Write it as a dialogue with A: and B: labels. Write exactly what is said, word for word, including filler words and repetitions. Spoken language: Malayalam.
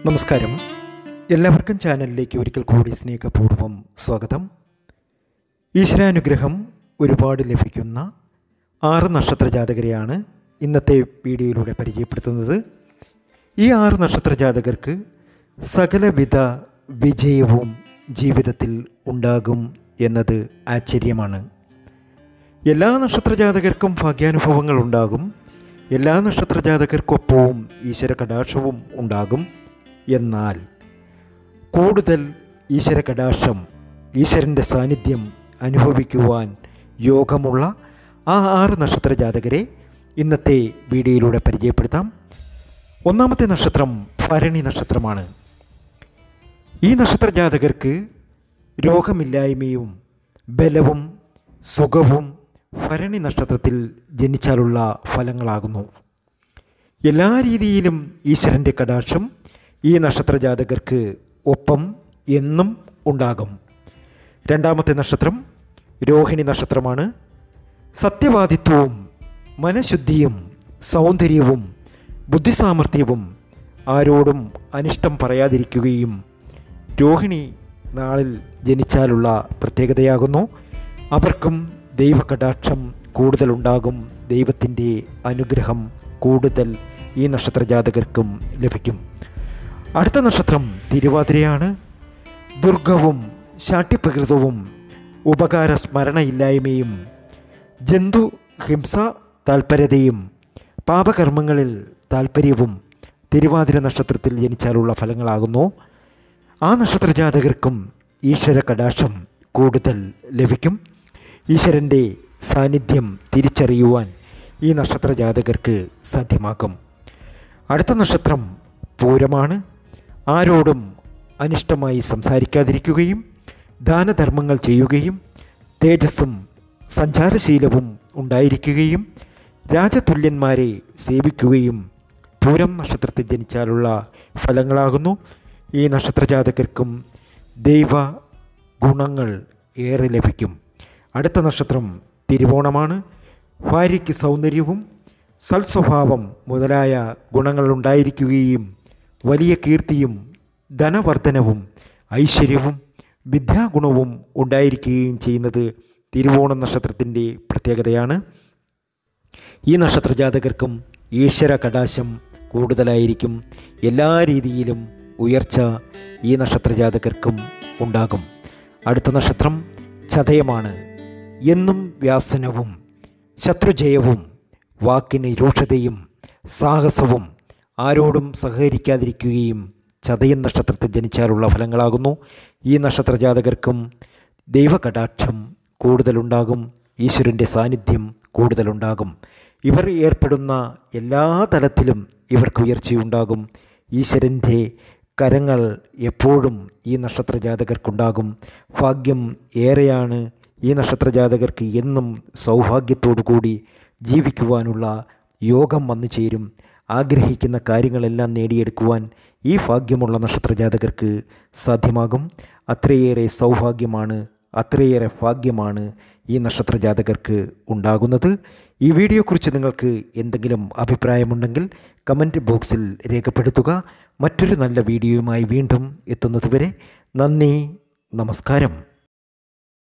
A: നമസ്കാരം. എല്ലാവർക്കും ചാനലിലേക്ക് ഒരിക്കൽ കൂടി സ്നേഹപൂർവ്വം സ്വാഗതം. ഈശ്വരാനുഗ്രഹം ഒരുപാട് ലഭിക്കുന്ന ആറ് നക്ഷത്ര ജാതകരെയാണ് ഇന്നത്തെ വീഡിയോയിലൂടെ പരിചയപ്പെടുത്തുന്നത്. ഈ ആറ് നക്ഷത്ര ജാതകർക്ക് സകലവിധ വിജയവും ജീവിതത്തിൽ ഉണ്ടാകും എന്നത് ആശ്ചര്യമാണ്. എല്ലാ നക്ഷത്ര ജാതകർക്കും ഭാഗ്യാനുഭവങ്ങൾ ഉണ്ടാകും. എല്ലാ നക്ഷത്ര ജാതകർക്കൊപ്പവും ഈശ്വര കടാക്ഷവും ഉണ്ടാകും. എന്നാൽ കൂടുതൽ ഈശ്വര കടാക്ഷം, ഈശ്വരൻ്റെ സാന്നിധ്യം അനുഭവിക്കുവാൻ യോഗമുള്ള ആ ആറ് നക്ഷത്ര ജാതകരെ ഇന്നത്തെ വീഡിയോയിലൂടെ പരിചയപ്പെടുത്താം. ഒന്നാമത്തെ നക്ഷത്രം ഭരണി നക്ഷത്രമാണ്. ഈ നക്ഷത്ര ജാതകർക്ക് രോഗമില്ലായ്മയും ബലവും സുഖവും ഭരണി നക്ഷത്രത്തിൽ ജനിച്ചാലുള്ള ഫലങ്ങളാകുന്നു. എല്ലാ രീതിയിലും ഈശ്വരൻ്റെ കടാക്ഷം ഈ നക്ഷത്ര ജാതകർക്ക് ഒപ്പം എന്നും ഉണ്ടാകും. രണ്ടാമത്തെ നക്ഷത്രം രോഹിണി നക്ഷത്രമാണ്. സത്യവാദിത്വവും മനഃശുദ്ധിയും സൗന്ദര്യവും ബുദ്ധിസാമർഥ്യവും ആരോടും അനിഷ്ടം പറയാതിരിക്കുകയും രോഹിണി നാളിൽ ജനിച്ചാലുള്ള പ്രത്യേകതയാകുന്നു. അവർക്കും ദൈവകടാക്ഷം കൂടുതലുണ്ടാകും. ദൈവത്തിൻ്റെ അനുഗ്രഹം കൂടുതൽ ഈ നക്ഷത്ര ജാതകർക്കും ലഭിക്കും. അടുത്ത നക്ഷത്രം തിരുവാതിരയാണ്. ദുർഗവും ശാഠ്യപ്രകൃതവും ഉപകാര സ്മരണയില്ലായ്മയും ജന്തു ഹിംസ താൽപര്യതയും പാപകർമ്മങ്ങളിൽ താൽപ്പര്യവും തിരുവാതിര നക്ഷത്രത്തിൽ ജനിച്ചാലുള്ള ഫലങ്ങളാകുന്നു. ആ നക്ഷത്ര ജാതകർക്കും ഈശ്വര കടാക്ഷം കൂടുതൽ ലഭിക്കും. ഈശ്വരൻ്റെ സാന്നിധ്യം തിരിച്ചറിയുവാൻ ഈ നക്ഷത്ര ജാതകർക്ക് സാധ്യമാക്കും. അടുത്ത നക്ഷത്രം പൂരമാണ്. ആരോടും അനിഷ്ടമായി സംസാരിക്കാതിരിക്കുകയും ദാനധർമ്മങ്ങൾ ചെയ്യുകയും തേജസ്സും സഞ്ചാരശീലവും ഉണ്ടായിരിക്കുകയും രാജതുല്യന്മാരെ സേവിക്കുകയും പൂരം നക്ഷത്രത്തിൽ ജനിച്ചാലുള്ള ഫലങ്ങളാകുന്നു. ഈ നക്ഷത്ര ജാതകർക്കും ദൈവ ഗുണങ്ങൾ ഏറെ ലഭിക്കും. അടുത്ത നക്ഷത്രം തിരുവോണമാണ്. ഭാര്യയ്ക്ക് സൗന്ദര്യവും സൽസ്വഭാവം മുതലായ ഗുണങ്ങൾ ഉണ്ടായിരിക്കുകയും വലിയ കീർത്തിയും ധനവർദ്ധനവും ഐശ്വര്യവും വിദ്യാഗുണവും ഉണ്ടായിരിക്കുകയും ചെയ്യുന്നത് തിരുവോണം നക്ഷത്രത്തിൻ്റെ പ്രത്യേകതയാണ്. ഈ നക്ഷത്ര ജാതകർക്കും ഈശ്വര കടാക്ഷം കൂടുതലായിരിക്കും. എല്ലാ രീതിയിലും ഉയർച്ച ഈ നക്ഷത്ര ജാതകർക്കും ഉണ്ടാകും. അടുത്ത നക്ഷത്രം ചതയമാണ്. എന്നും വ്യാസനവും ശത്രുജയവും വാക്കിന് രൂക്ഷതയും സാഹസവും ആരോടും സഹകരിക്കാതിരിക്കുകയും ചതയൻ നക്ഷത്രത്തിൽ ജനിച്ചാലുള്ള ഫലങ്ങളാകുന്നു. ഈ നക്ഷത്ര ജാതകർക്കും ദൈവകടാക്ഷം കൂടുതലുണ്ടാകും. ഈശ്വരൻ്റെ സാന്നിധ്യം കൂടുതലുണ്ടാകും. ഇവർ ഏർപ്പെടുന്ന എല്ലാ തലത്തിലും ഇവർക്ക് ഉയർച്ചയുണ്ടാകും. ഈശ്വരൻ്റെ കരങ്ങൾ എപ്പോഴും ഈ നക്ഷത്ര ജാതകർക്കുണ്ടാകും. ഭാഗ്യം ഏറെയാണ്. ഈ നക്ഷത്ര ജാതകർക്ക് എന്നും സൗഭാഗ്യത്തോടു കൂടി ജീവിക്കുവാനുള്ള യോഗം വന്നു ചേരും. ആഗ്രഹിക്കുന്ന കാര്യങ്ങളെല്ലാം നേടിയെടുക്കുവാൻ ഈ ഭാഗ്യമുള്ള നക്ഷത്ര ജാതകർക്ക് സാധ്യമാകും. അത്രയേറെ സൗഭാഗ്യമാണ്, അത്രയേറെ ഭാഗ്യമാണ് ഈ നക്ഷത്ര ജാതകർക്ക് ഉണ്ടാകുന്നത്. ഈ വീഡിയോയെക്കുറിച്ച് നിങ്ങൾക്ക് എന്തെങ്കിലും അഭിപ്രായമുണ്ടെങ്കിൽ കമൻറ്റ് ബോക്സിൽ രേഖപ്പെടുത്തുക. മറ്റൊരു നല്ല വീഡിയോയുമായി വീണ്ടും എത്തുന്നതുവരെ നന്ദി, നമസ്കാരം.